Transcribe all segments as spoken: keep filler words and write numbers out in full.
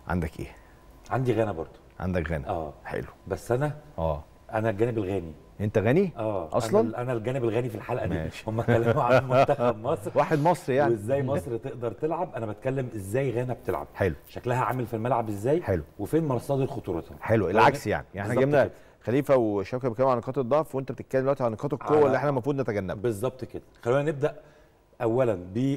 عندك ايه؟ عندي غانا برضو. عندك غانا. اه حلو. بس انا اه انا الجانب الغاني. انت غني؟ اه اصلا انا انا الجانب الغاني في الحلقه دي. ماشي. هم اتكلموا عن منتخب مصر واحد مصري يعني، وازاي مصر تقدر تلعب، انا بتكلم ازاي غانا بتلعب. حلو. شكلها عامل في الملعب ازاي، حلو. وفين مصادر خطورتها. حلو، العكس يعني يعني احنا بالظبط جبنا كده. خليفه وشوكه بيتكلموا عن نقاط الضعف، وانت بتتكلم دلوقتي عن نقاط القوه على- اللي احنا المفروض نتجنبها. بالظبط كده. خلونا نبدا اولا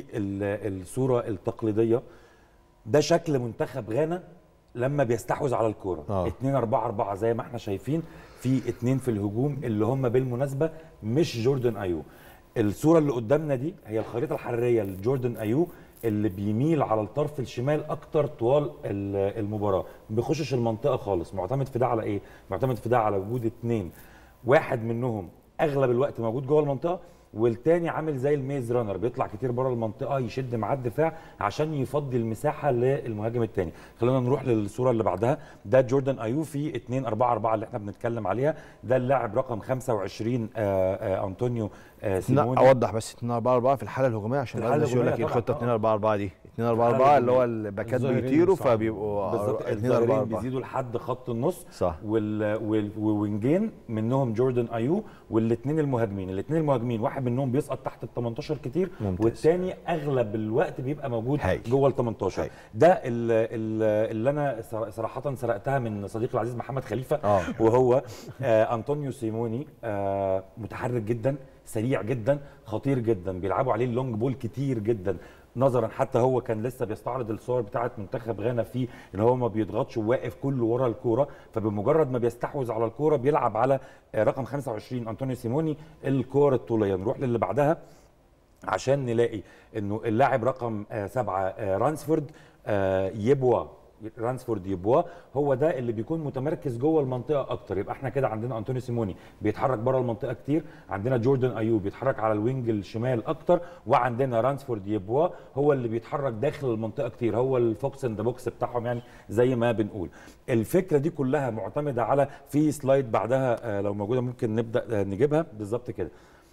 بالصوره التقليديه. ده شكل منتخب غانا لما بيستحوذ على الكوره. آه. اتنين اربعة اربعة زي ما احنا شايفين، في اتنين في الهجوم اللي هم بالمناسبه مش جوردن ايو. الصوره اللي قدامنا دي هي الخريطه الحراريه لجوردن ايو اللي بيميل على الطرف الشمال اكتر طوال ال- المباراه، ما بيخشش المنطقه خالص. معتمد في ده على ايه؟ معتمد في ده على وجود اتنين، واحد منهم اغلب الوقت موجود جوه المنطقه، والتاني عامل زي الميز رانر بيطلع كتير بره المنطقه يشد مع الدفاع عشان يفضي المساحه للمهاجم التاني. خلينا نروح للصوره اللي بعدها. ده جوردن ايو في اتنين اربعة اربعة اللي احنا بنتكلم عليها. ده اللاعب رقم خمسة وعشرين آآ آآ انطونيو آآ سيموني. اوضح بس اتنين اربعة اربعة في الحاله الهجوميه عشان في الحالة الناس يقول لك ايه الهجومية الخطه طبعاً. اتنين اربعة اربعة دي. اتنين اربعة اربعة اللي هو الباكات الظاهرين بيطيروا بيصعدوا. فبيبقوا بالظبط. اتنين اربعة الظاهرين اربعة. بيزيدوا لحد خط النص. صح. وال... وال... ووينجين منهم جوردن ايو، والاثنين المهاجمين الاثنين المهاجمين واحد منهم بيسقط تحت ال تمنتاشر كتير، ممتاز. والثاني اغلب الوقت بيبقى موجود هاي. جوه ال تمنتاشر. هاي. ده ال... ال... اللي انا صراحه سرقتها من صديقي العزيز محمد خليفه. آه. وهو آه انطونيو سيموني. آه متحرك جدا، سريع جدا، خطير جدا، بيلعبوا عليه اللونج بول كتير جدا. نظرا حتى هو كان لسه بيستعرض الصور بتاعه منتخب غانا في ان هو ما بيضغطش وواقف كله ورا الكوره، فبمجرد ما بيستحوذ على الكوره بيلعب على رقم خمسة وعشرين انطونيو سيموني الكوره الطوليه. نروح للي بعدها عشان نلاقي انه اللاعب رقم سبعة رانسفورد يبوا رانسفورد يبوا هو ده اللي بيكون متمركز جوه المنطقه اكتر. يبقى احنا كده عندنا انطونيو سيموني بيتحرك بره المنطقه كتير، عندنا جوردن ايو بيتحرك على الوينج الشمال اكتر، وعندنا رانسفورد يبوا هو اللي بيتحرك داخل المنطقه كتير، هو الفوكس اند بوكس بتاعهم يعني زي ما بنقول. الفكره دي كلها معتمده على في سلايد بعدها لو موجوده ممكن نبدا نجيبها بالظبط كده.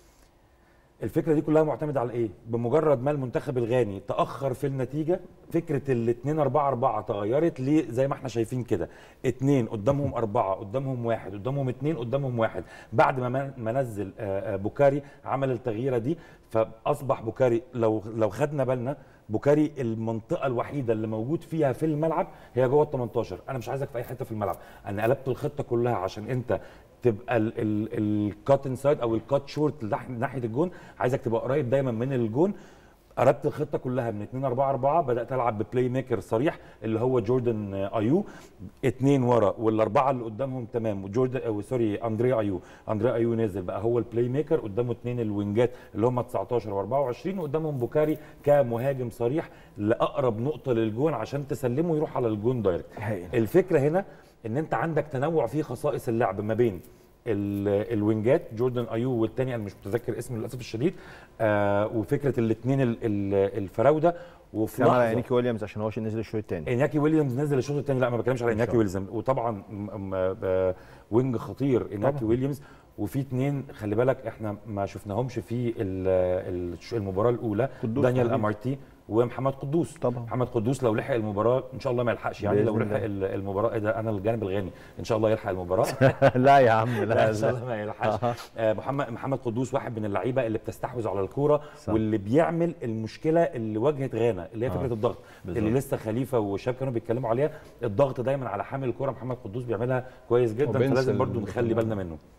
الفكره دي كلها معتمده على ايه؟ بمجرد ما المنتخب الغاني تاخر في النتيجه، فكره ال اتنين اربعة اربعة تغيرت ليه زي ما احنا شايفين كده. اتنين قدامهم اربعه، قدامهم واحد، قدامهم اتنين، قدامهم واحد. بعد ما ما نزل بوكاري عمل التغييره دي، فاصبح بوكاري لو لو خدنا بالنا بوكاري المنطقه الوحيده اللي موجود فيها في الملعب هي جوه ال تمنتاشر. انا مش عايزك في اي حته في الملعب، انا قلبت الخطه كلها عشان انت تبقى الكات انسايد او الكات شورت ناحيه الجون، عايزك تبقى قريب دايما من الجون. قربت الخطه كلها من اتنين اربعة اربعة، بدات العب ببلاي ميكر صريح اللي هو جوردن ايو، اتنين ورا والاربعه اللي قدامهم تمام، وجوردن أو سوري اندريا ايو، اندريا ايو نزل بقى هو البلاي ميكر، قدامه اتنين الوينجات اللي هم تسعتاشر واربعة وعشرين، وقدامهم بوكاري كمهاجم صريح لاقرب نقطه للجون عشان تسلمه يروح على الجون دايركت. الفكره هنا ان انت عندك تنوع في خصائص اللعب ما بين الوينجات جوردن ايو والثاني انا مش متذكر اسمه للاسف الشديد، آه وفكره الاثنين الفراوده. وفي لحظه انياكي ويليامز عشان هو نزل الشوط الثاني. انياكي ويليامز نزل الشوط الثاني، لا ما بتكلمش على انياكي ويليامز، وطبعا وينج خطير انياكي ويليامز. وفي اثنين خلي بالك احنا ما شفناهمش في المباراه الاولى، دانيال امارتي ومحمد قدوس. طبعا محمد قدوس لو لحق المباراه ان شاء الله ما يلحقش يعني، لو لحق المباراه ايه ده انا الجانب الغاني ان شاء الله يلحق المباراه. لا يا عم لا, لا ان شاء الله ما يلحقش. آه محمد محمد قدوس واحد من اللعيبه اللي بتستحوذ على الكوره واللي بيعمل المشكله اللي واجهت غانا اللي هي فكره آه. الضغط بالزبط. اللي لسه خليفه وشاب كانوا بيتكلموا عليها، الضغط دايما على حامل الكوره. محمد قدوس بيعملها كويس جدا، فلازم برضو نخلي بالنا منه.